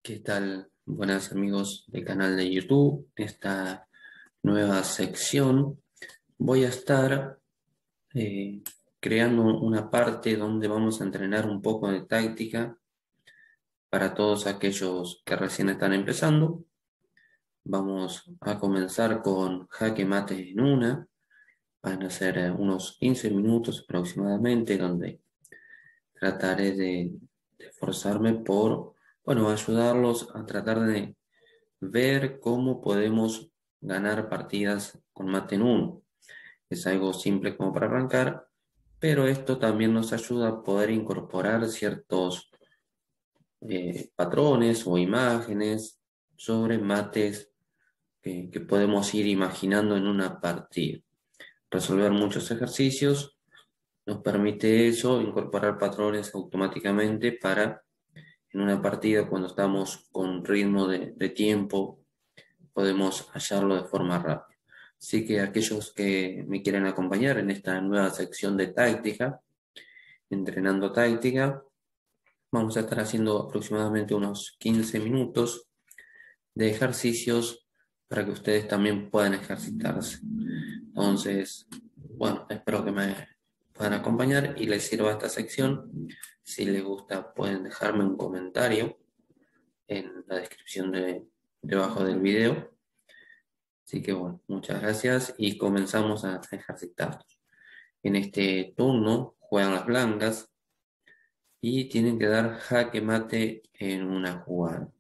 ¿Qué tal? Buenas amigos del canal de YouTube. Esta nueva sección voy a estar eh, creando una parte donde vamos a entrenar un poco de táctica para todos aquellos que recién están empezando. Vamos a comenzar con jaque mate en una. Van a ser unos 15 minutos aproximadamente donde trataré de esforzarme por, bueno, ayudarlos a tratar de ver cómo podemos ganar partidas con mate en uno. Es algo simple como para arrancar, pero esto también nos ayuda a poder incorporar ciertos patrones o imágenes sobre mates que podemos ir imaginando en una partida. Resolver muchos ejercicios nos permite eso, incorporar patrones automáticamente para en una partida cuando estamos con ritmo de tiempo podemos hallarlo de forma rápida. Así que aquellos que me quieren acompañar en esta nueva sección de táctica, entrenando táctica, vamos a estar haciendo aproximadamente unos 15 minutos de ejercicios para que ustedes también puedan ejercitarse. Entonces, bueno, espero que me puedan acompañar y les sirva esta sección. Si les gusta, pueden dejarme un comentario en la descripción debajo del video. Así que bueno, muchas gracias y comenzamos a ejercitarnos. En este turno juegan las blancas y tienen que dar jaque mate en una jugada.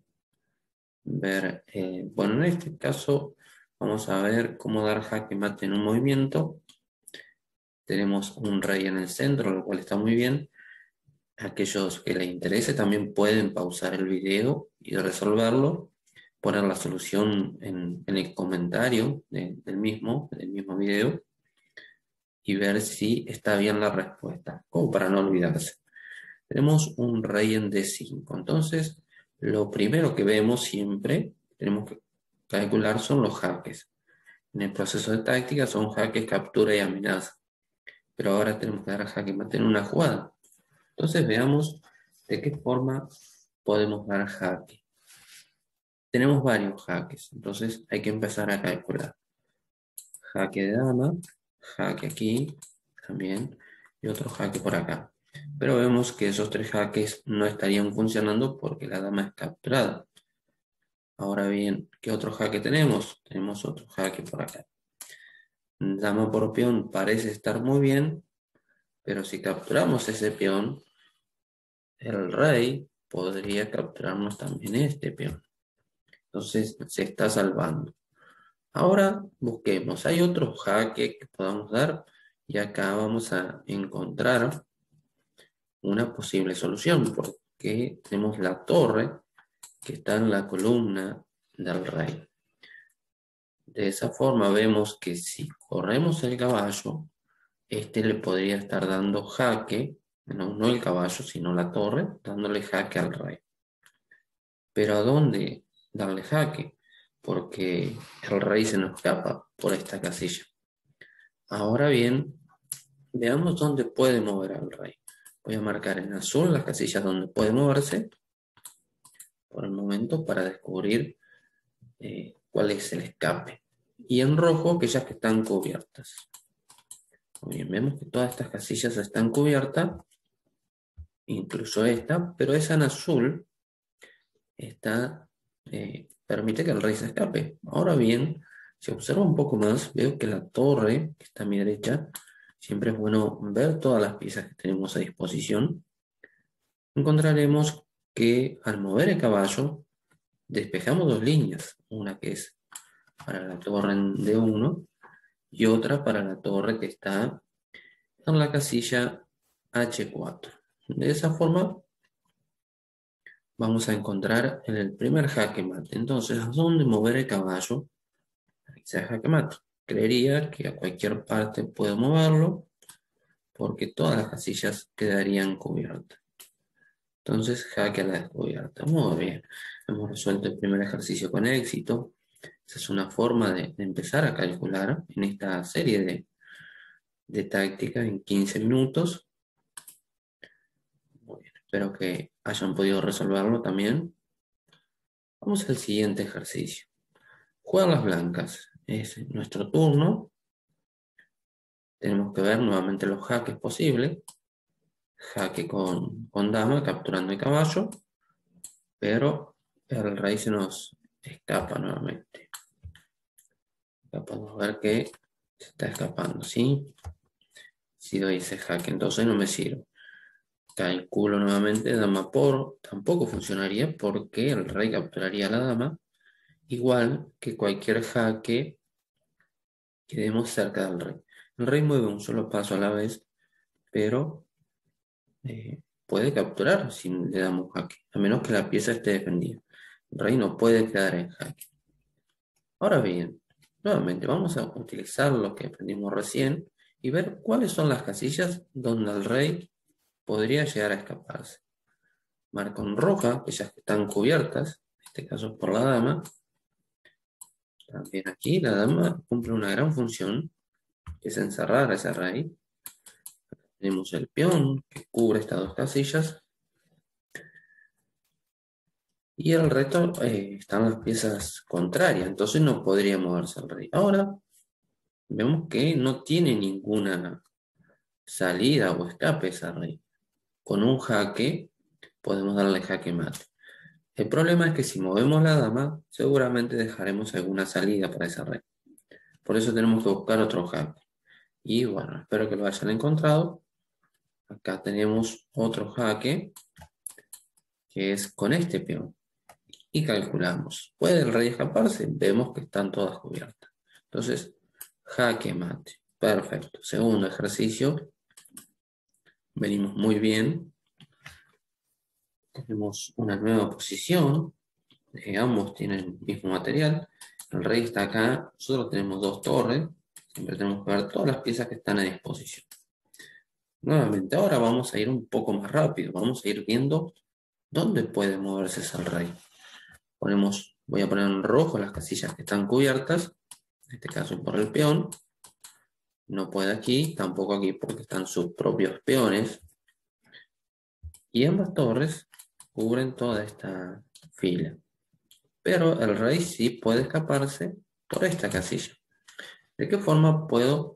Bueno, en este caso vamos a ver cómo dar jaque mate en un movimiento. Tenemos un rey en el centro, lo cual está muy bien. Aquellos que les interese también pueden pausar el video y resolverlo, poner la solución en el comentario del mismo video y ver si está bien la respuesta, como para no olvidarse. Tenemos un rey en D5, entonces lo primero que vemos siempre, tenemos que calcular son los jaques. En el proceso de táctica son jaques, captura y amenaza, pero ahora tenemos que dar jaque mate en una jugada. Entonces veamos de qué forma podemos dar jaque. Tenemos varios jaques, entonces hay que empezar a calcular. Jaque de dama, jaque aquí también y otro jaque por acá. Pero vemos que esos tres jaques no estarían funcionando porque la dama es capturada. Ahora bien, ¿qué otro jaque tenemos? Tenemos otro jaque por acá. Dama por peón parece estar muy bien, pero si capturamos ese peón, el rey podría capturarnos también este peón. Entonces se está salvando. Ahora busquemos, hay otro jaque que podamos dar y acá vamos a encontrar una posible solución porque tenemos la torre que está en la columna del rey. De esa forma vemos que si corremos el caballo, este le podría estar dando jaque, no el caballo, sino la torre, dándole jaque al rey. Pero ¿a dónde darle jaque? Porque el rey se nos escapa por esta casilla. Ahora bien, veamos dónde puede mover al rey. Voy a marcar en azul las casillas donde puede moverse por el momento para descubrir cuál es el escape. Y en rojo aquellas que están cubiertas. Muy bien, vemos que todas estas casillas están cubiertas, incluso esta, pero esa en azul permite que el rey se escape. Ahora bien, si observo un poco más, veo que la torre, que está a mi derecha, siempre es bueno ver todas las piezas que tenemos a disposición. Encontraremos que al mover el caballo, despejamos dos líneas, una que es para la torre en D1 y otra para la torre que está en la casilla H4. De esa forma vamos a encontrar en el primer jaque mate. Entonces, ¿a dónde mover el caballo? Aquí sea jaque mate. Creería que a cualquier parte puedo moverlo porque todas las casillas quedarían cubiertas. Entonces, jaque a la descubierta. Muy bien. Hemos resuelto el primer ejercicio con éxito. Esa es una forma de empezar a calcular en esta serie de tácticas en 15 minutos. Muy bien. Espero que hayan podido resolverlo también. Vamos al siguiente ejercicio. Juegan las blancas. Es nuestro turno. Tenemos que ver nuevamente los jaques posibles. Jaque con dama, capturando el caballo. Pero el rey se nos escapa nuevamente. Ya podemos ver que se está escapando, ¿sí? Si doy ese jaque, entonces no me sirve. Calculo nuevamente dama por. Tampoco funcionaría porque el rey capturaría a la dama. Igual que cualquier jaque que demos cerca del rey. El rey mueve un solo paso a la vez, pero puede capturar si le damos jaque, a menos que la pieza esté defendida. El rey no puede quedar en jaque. Ahora bien, nuevamente vamos a utilizar lo que aprendimos recién y ver cuáles son las casillas donde el rey podría llegar a escaparse. Marco en roja, aquellas que están cubiertas, en este caso por la dama. También aquí la dama cumple una gran función, que es encerrar a ese rey. Tenemos el peón que cubre estas dos casillas. Y el resto están las piezas contrarias, entonces no podría moverse el rey. Ahora vemos que no tiene ninguna salida o escape ese rey. Con un jaque podemos darle jaque mate. El problema es que si movemos la dama, seguramente dejaremos alguna salida para ese rey. Por eso tenemos que buscar otro jaque. Y bueno, espero que lo hayan encontrado. Acá tenemos otro jaque, que es con este peón. Y calculamos. ¿Puede el rey escaparse? Vemos que están todas cubiertas. Entonces, jaque mate. Perfecto. Segundo ejercicio. Venimos muy bien. Tenemos una nueva posición. Ambos tienen el mismo material. El rey está acá. Nosotros tenemos dos torres. Siempre tenemos que ver todas las piezas que están a disposición. Nuevamente, ahora vamos a ir un poco más rápido. Vamos a ir viendo dónde puede moverse ese rey. Voy a poner en rojo las casillas que están cubiertas. En este caso por el peón. No puede aquí, tampoco aquí porque están sus propios peones. Y ambas torres cubren toda esta fila. Pero el rey sí puede escaparse por esta casilla. ¿De qué forma puedo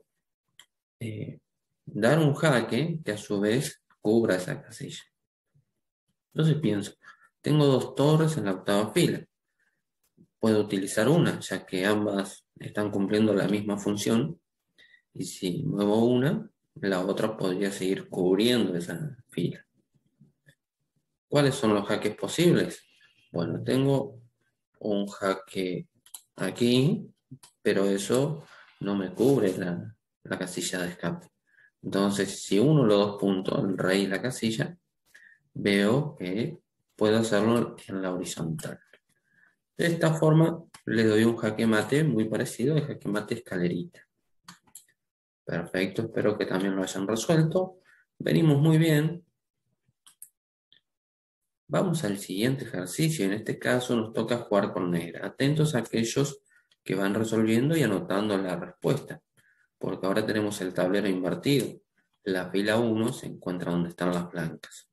dar un jaque que a su vez cubra esa casilla? Entonces pienso, tengo dos torres en la octava fila. Puedo utilizar una, ya que ambas están cumpliendo la misma función. Y si muevo una, la otra podría seguir cubriendo esa fila. ¿Cuáles son los jaques posibles? Bueno, tengo un jaque aquí, pero eso no me cubre la casilla de escape. Entonces, si uno los dos puntos, el rey y la casilla, veo que puedo hacerlo en la horizontal. De esta forma, le doy un jaque mate muy parecido al jaque mate escalerita. Perfecto, espero que también lo hayan resuelto. Venimos muy bien. Vamos al siguiente ejercicio. En este caso nos toca jugar con negra. Atentos a aquellos que van resolviendo y anotando la respuesta, porque ahora tenemos el tablero invertido. La fila 1 se encuentra donde están las blancas.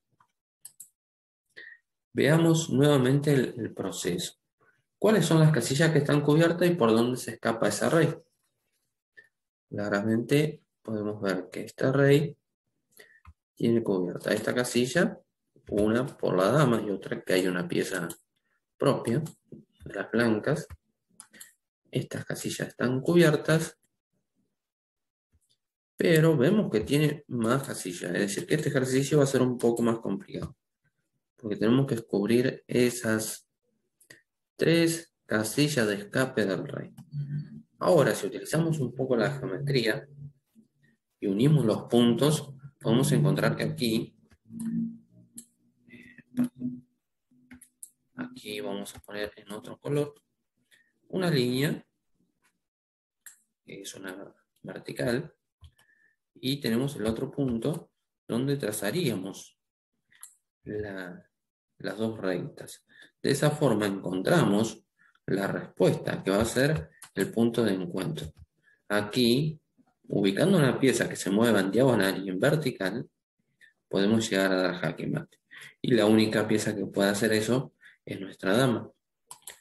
Veamos nuevamente el proceso. ¿Cuáles son las casillas que están cubiertas y por dónde se escapa ese rey? Claramente podemos ver que este rey tiene cubierta esta casilla, una por la dama y otra que hay una pieza propia de las blancas. Estas casillas están cubiertas, pero vemos que tiene más casillas, es decir, que este ejercicio va a ser un poco más complicado, porque tenemos que descubrir esas tres casillas de escape del rey. Ahora, si utilizamos un poco la geometría y unimos los puntos, podemos encontrar que aquí vamos a poner en otro color, una línea, que es una vertical, y tenemos el otro punto donde trazaríamos las dos rectas. De esa forma encontramos la respuesta, que va a ser el punto de encuentro. Aquí, ubicando una pieza que se mueva en diagonal y en vertical, podemos llegar a dar jaque mate. Y la única pieza que puede hacer eso es nuestra dama.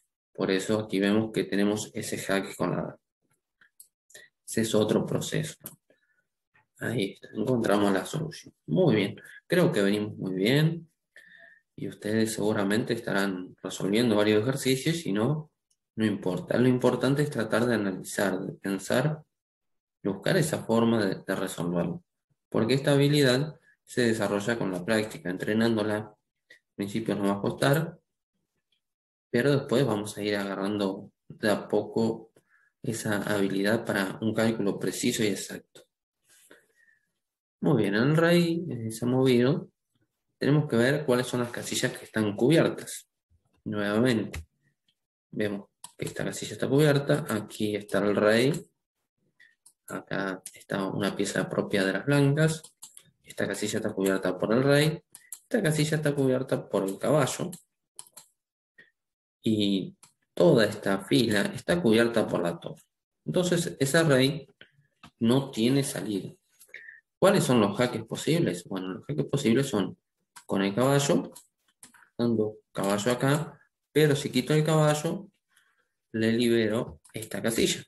Por eso aquí vemos que tenemos ese jaque con la dama. Ese es otro proceso. Ahí está, encontramos la solución. Muy bien, creo que venimos muy bien y ustedes seguramente estarán resolviendo varios ejercicios y no importa. Lo importante es tratar de analizar, de pensar y buscar esa forma de resolverlo. Porque esta habilidad se desarrolla con la práctica, entrenándola. Al principio nos va a costar, pero después vamos a ir agarrando de a poco esa habilidad para un cálculo preciso y exacto. Muy bien, el rey se ha movido. Tenemos que ver cuáles son las casillas que están cubiertas. Nuevamente, vemos que esta casilla está cubierta. Aquí está el rey. Acá está una pieza propia de las blancas. Esta casilla está cubierta por el rey. Esta casilla está cubierta por el caballo. Y toda esta fila está cubierta por la torre. Entonces, ese rey no tiene salida. ¿Cuáles son los jaques posibles? Bueno, los jaques posibles son con el caballo, dando caballo acá, pero si quito el caballo, le libero esta casilla.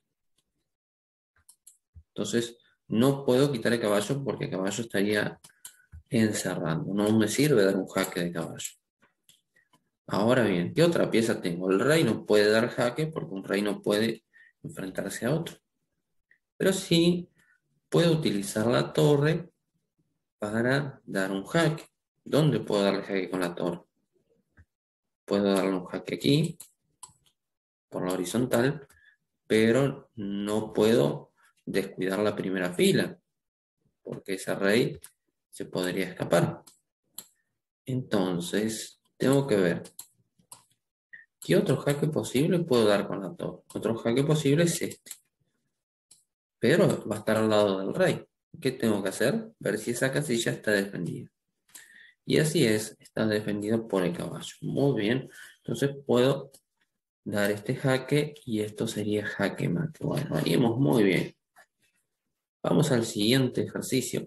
Entonces, no puedo quitar el caballo porque el caballo estaría encerrando. No me sirve dar un jaque de caballo. Ahora bien, ¿qué otra pieza tengo? El rey no puede dar jaque porque un rey no puede enfrentarse a otro. Pero sí puedo utilizar la torre para dar un jaque. ¿Dónde puedo darle jaque con la torre? Puedo darle un jaque aquí, por la horizontal, pero no puedo descuidar la primera fila, porque ese rey se podría escapar. Entonces, tengo que ver qué otro jaque posible puedo dar con la torre. Otro jaque posible es este, pero va a estar al lado del rey. ¿Qué tengo que hacer? Ver si esa casilla está defendida. Y así es, está defendido por el caballo. Muy bien, entonces puedo dar este jaque y esto sería jaque mate. Bueno, haríamos muy bien. Vamos al siguiente ejercicio.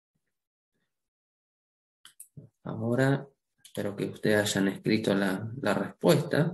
Ahora, espero que ustedes hayan escrito la respuesta.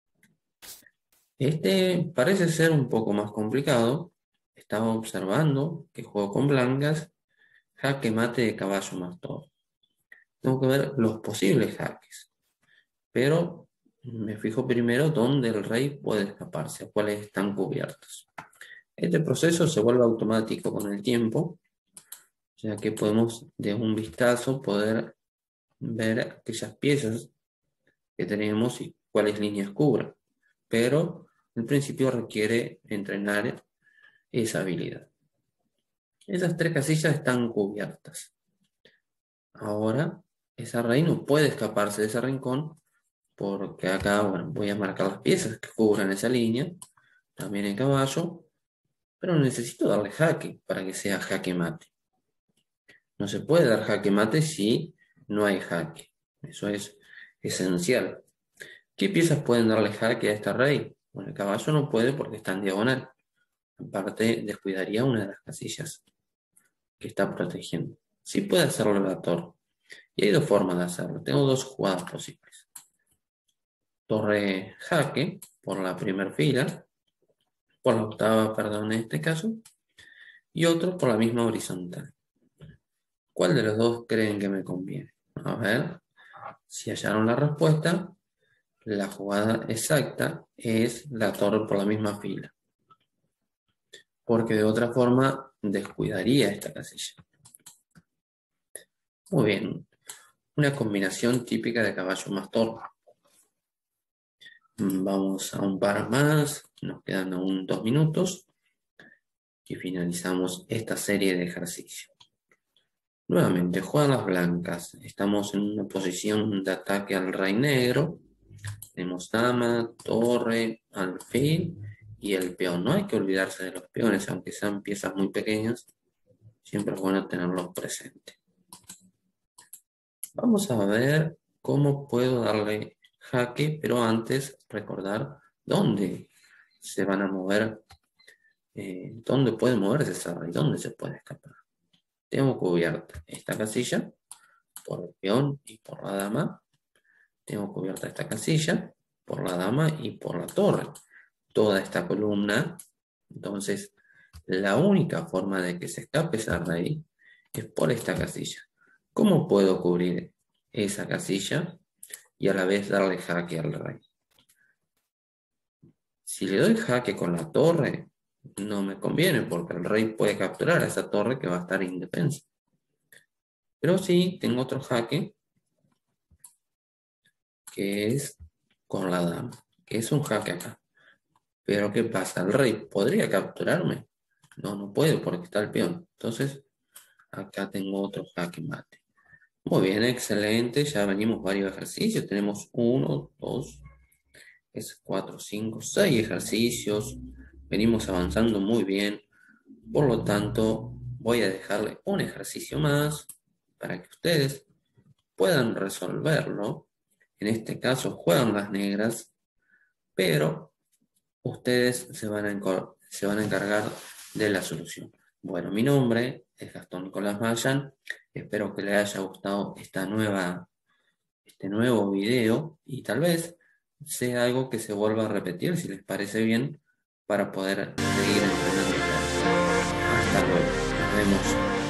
Este parece ser un poco más complicado. Estaba observando que juego con blancas, jaque mate de caballo más todo. Tengo que ver los posibles jaques, pero me fijo primero dónde el rey puede escaparse, cuáles están cubiertos. Este proceso se vuelve automático con el tiempo, ya que podemos de un vistazo poder ver aquellas piezas que tenemos y cuáles líneas cubren. Pero en principio requiere entrenar esa habilidad. Esas tres casillas están cubiertas. Ahora, esa rey no puede escaparse de ese rincón porque acá, bueno, voy a marcar las piezas que cubran esa línea, también el caballo, pero necesito darle jaque para que sea jaque mate. No se puede dar jaque mate si no hay jaque. Eso es esencial. ¿Qué piezas pueden darle jaque a este rey? Bueno, el caballo no puede porque está en diagonal. Aparte, descuidaría una de las casillas que está protegiendo. Sí puede hacerlo la torre. Y hay dos formas de hacerlo. Tengo dos jugadas posibles. Torre jaque por la primera fila, por la octava, perdón, en este caso, y otro por la misma horizontal. ¿Cuál de los dos creen que me conviene? A ver, si hallaron la respuesta, la jugada exacta es la torre por la misma fila, porque de otra forma descuidaría esta casilla. Muy bien, una combinación típica de caballo más torre. Vamos a un par más, nos quedan aún 2 minutos y finalizamos esta serie de ejercicios. Nuevamente, juegan las blancas. Estamos en una posición de ataque al rey negro. Tenemos dama, torre, alfil y el peón. No hay que olvidarse de los peones, aunque sean piezas muy pequeñas. Siempre es bueno tenerlos presentes. Vamos a ver cómo puedo darle jaque, pero antes recordar dónde se van a mover, dónde puede moverse esa rey, dónde se puede escapar. Tengo cubierta esta casilla por el peón y por la dama. Tengo cubierta esta casilla por la dama y por la torre. Toda esta columna. Entonces, la única forma de que se escape ese rey es por esta casilla. ¿Cómo puedo cubrir esa casilla y a la vez darle jaque al rey? Si le doy jaque con la torre, no me conviene porque el rey puede capturar a esa torre que va a estar indefensa. Pero sí, tengo otro jaque que es con la dama, que es un jaque acá. Pero ¿qué pasa? ¿El rey podría capturarme? No, no puede porque está el peón. Entonces, acá tengo otro jaque mate. Muy bien, excelente. Ya venimos varios ejercicios. Tenemos 1, 2, 4, 5, 6 ejercicios. Venimos avanzando muy bien. Por lo tanto, voy a dejarle un ejercicio más para que ustedes puedan resolverlo. En este caso, juegan las negras, pero ustedes se van a encargar de la solución. Bueno, mi nombre es Gastón Nicolás Mayan. Espero que les haya gustado este nuevo video y tal vez sea algo que se vuelva a repetir si les parece bien para poder seguir entrenando. Hasta luego. Nos vemos.